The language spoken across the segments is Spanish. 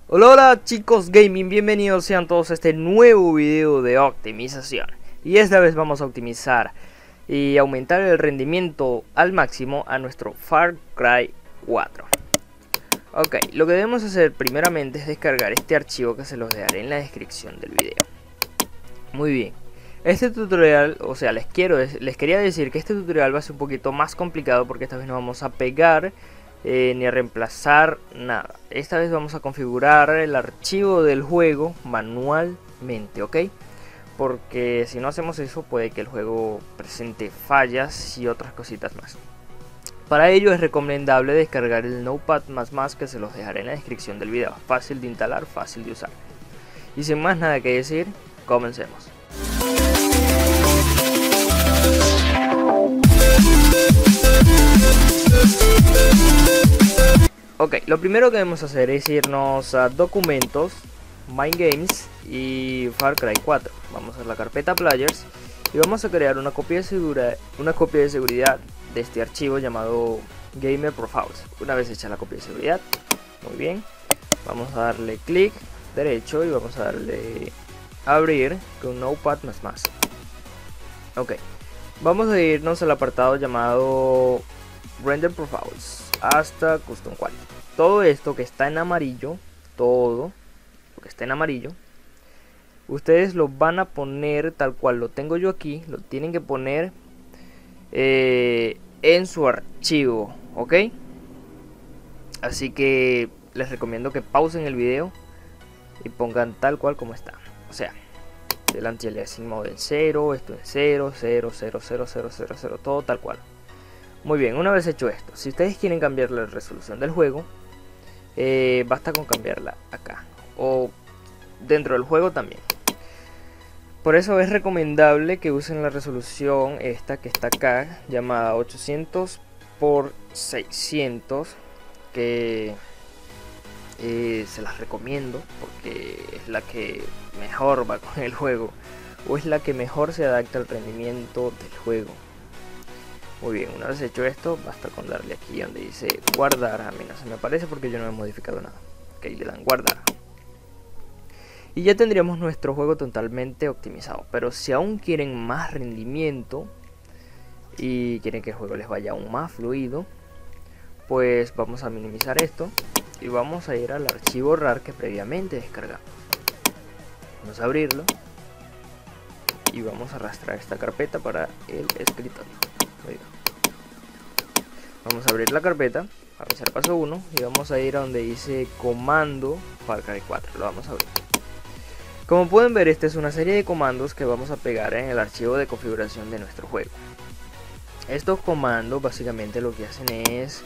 Hola, hola chicos gaming, bienvenidos sean todos a este nuevo video de optimización. Y esta vez vamos a optimizar y aumentar el rendimiento al máximo a nuestro Far Cry 4. Ok, lo que debemos hacer primeramente es descargar este archivo que se los dejaré en la descripción del video. Muy bien, este tutorial, o sea, les quería decir que este tutorial va a ser un poquito más complicado porque esta vez no vamos a pegar ni a reemplazar nada. Esta vez vamos a configurar el archivo del juego manualmente, ¿ok? Porque si no hacemos eso puede que el juego presente fallas y otras cositas más. Para ello es recomendable descargar el Notepad++ que se los dejaré en la descripción del video. Fácil de instalar, fácil de usar. Y sin más nada que decir, comencemos. Ok, lo primero que debemos hacer es irnos a documentos, My Games y Far Cry 4. Vamos a la carpeta Players y vamos a crear una copia de seguridad de este archivo llamado Gamer Profiles. Una vez hecha la copia de seguridad, muy bien, vamos a darle clic derecho y vamos a darle abrir con Notepad++. Ok, vamos a irnos al apartado llamado Render Profiles hasta Custom Quality. Todo esto que está en amarillo, todo lo que está en amarillo, ustedes lo van a poner tal cual lo tengo yo aquí. Lo tienen que poner en su archivo, ok. Así que les recomiendo que pausen el video y pongan tal cual como está. O sea, el anti-aliasing mode en 0, esto en 0, 0, 0, 0, 0, 0, 0, todo tal cual. Muy bien, una vez hecho esto, si ustedes quieren cambiar la resolución del juego, basta con cambiarla acá o dentro del juego también. Por eso es recomendable que usen la resolución esta que está acá, llamada 800 por 600, que se las recomiendo porque es la que mejor va con el juego o es la que mejor se adapta al rendimiento del juego. Muy bien, una vez hecho esto, basta con darle aquí donde dice guardar. A mí no se me aparece porque yo no he modificado nada. Ok, le dan guardar. Y ya tendríamos nuestro juego totalmente optimizado. Pero si aún quieren más rendimiento y quieren que el juego les vaya aún más fluido, pues vamos a minimizar esto y vamos a ir al archivo RAR que previamente descargamos. Vamos a abrirlo y vamos a arrastrar esta carpeta para el escritorio. Vamos a abrir la carpeta, a realizar paso 1 y vamos a ir a donde dice comando Far Cry 4, lo vamos a abrir. Como pueden ver, esta es una serie de comandos que vamos a pegar en el archivo de configuración de nuestro juego. Estos comandos básicamente lo que hacen es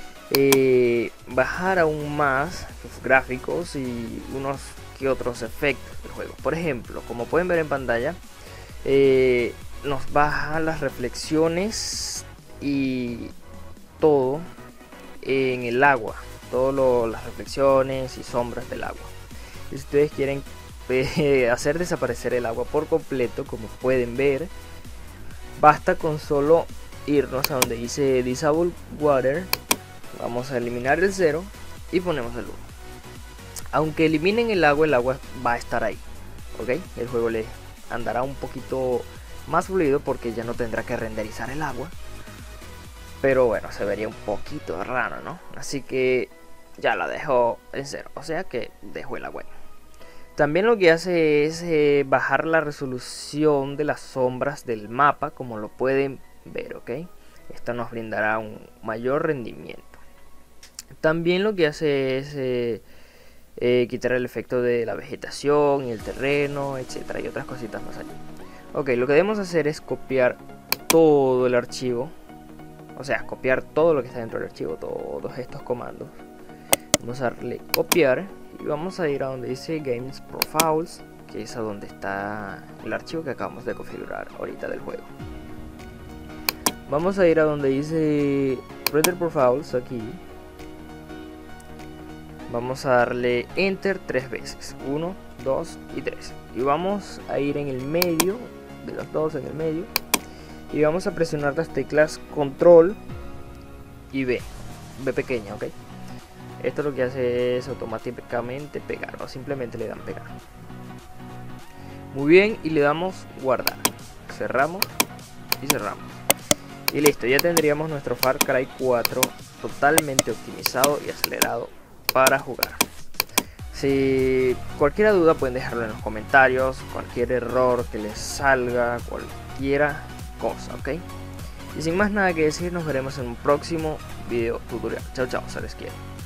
bajar aún más los gráficos y unos que otros efectos del juego. Por ejemplo, como pueden ver en pantalla, nos baja las reflexiones y todo en el agua, todas las reflexiones y sombras del agua. Y si ustedes quieren hacer desaparecer el agua por completo, como pueden ver, basta con solo irnos a donde dice Disable Water. Vamos a eliminar el 0 y ponemos el 1. Aunque eliminen el agua va a estar ahí, ok. El juego le andará un poquito más fluido porque ya no tendrá que renderizar el agua. Pero bueno, se vería un poquito raro, ¿no? Así que ya la dejo en 0, o sea que dejo el agua. También lo que hace es bajar la resolución de las sombras del mapa, como lo pueden ver, ¿ok? Esto nos brindará un mayor rendimiento. También lo que hace es quitar el efecto de la vegetación y el terreno, etcétera, y otras cositas más allá. Ok, lo que debemos hacer es copiar todo el archivo. O sea, copiar todo lo que está dentro del archivo, todos estos comandos. Vamos a darle copiar y vamos a ir a donde dice Games Profiles, que es a donde está el archivo que acabamos de configurar ahorita del juego. Vamos a ir a donde dice Render Profiles aquí. Vamos a darle Enter 3 veces, 1, 2 y 3. Y vamos a ir en el medio, de los dos en el medio. Y vamos a presionar las teclas Control y B pequeña, ok. Esto lo que hace es automáticamente pegar, o simplemente le dan pegar. Muy bien, y le damos guardar. Cerramos y cerramos. Y listo, ya tendríamos nuestro Far Cry 4 totalmente optimizado y acelerado para jugar. Si cualquier duda pueden dejarlo en los comentarios, cualquier error que les salga, cualquiera cosa, ¿ok? Y sin más nada que decir, nos veremos en un próximo video tutorial. Chao, chao, se les quiere.